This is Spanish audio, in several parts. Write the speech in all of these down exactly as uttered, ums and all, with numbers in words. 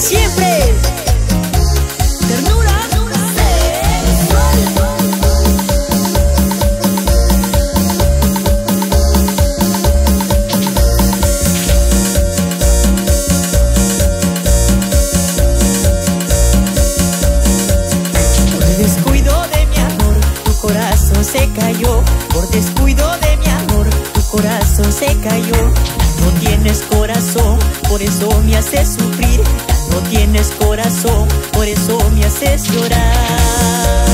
siempre. Ternura se cayó, por descuido de mi amor, tu corazón se cayó. No tienes corazón, por eso me haces sufrir. No tienes corazón, por eso me haces llorar.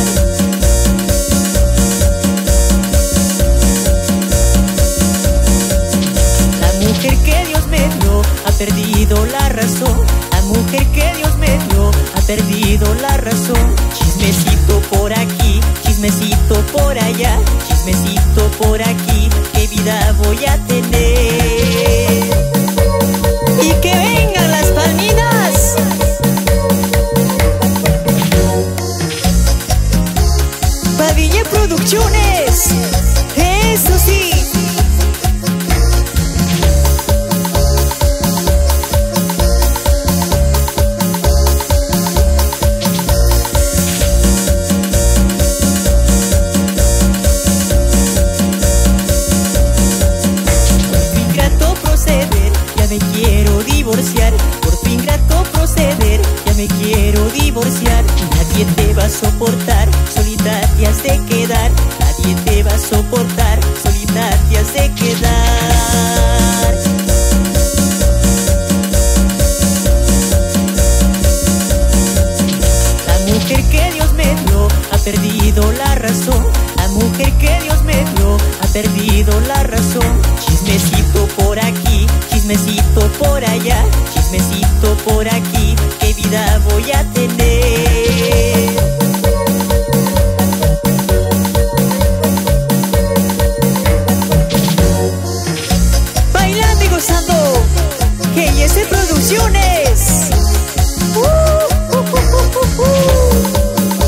La mujer que Dios me dio ha perdido la razón. La mujer que Dios me dio ha perdido la razón. Chismecito por aquí, chismecito por allá, chismecito por aquí, ¿qué vida voy a tener? Y que vengan las palmitas. Padilla Producciones, eso sí. Me quiero divorciar, por tu ingrato proceder, ya me quiero divorciar. Nadie te va a soportar, solita te has de quedar. Nadie te va a soportar, solita te has de quedar. La mujer que Dios me dio ha perdido la razón. La mujer que Dios me dio ha perdido la razón. Chismecito por aquí, chismecito por allá, chismecito por aquí, ¿qué vida voy a tener? Bailando y gozando, G y S Producciones. Uh, uh, uh, uh, uh, uh.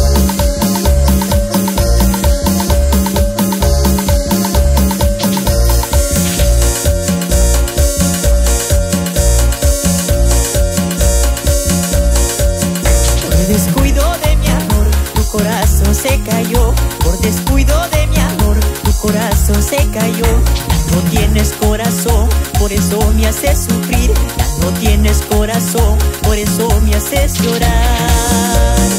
Descuido de mi amor, tu corazón se cayó. Por descuido de mi amor, tu corazón se cayó. Ya no tienes corazón, por eso me haces sufrir. Ya no tienes corazón, por eso me haces llorar.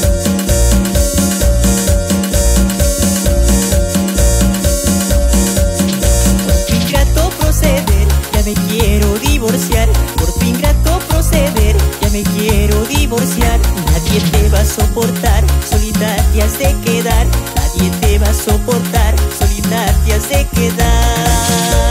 Por tu ingrato proceder, ya me quiero divorciar. Por tu ingrato proceder, ya me quiero divorciar. Nadie te va a soportar, solita te has de quedar. Nadie te va a soportar, solita te has de quedar.